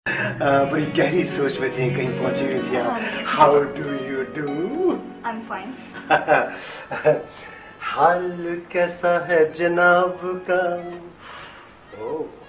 बड़ी गहरी सोच में थी, कहीं पहुंची हुई थी आप। How do you do? I am fine. हाल कैसा है जनाब का? ओह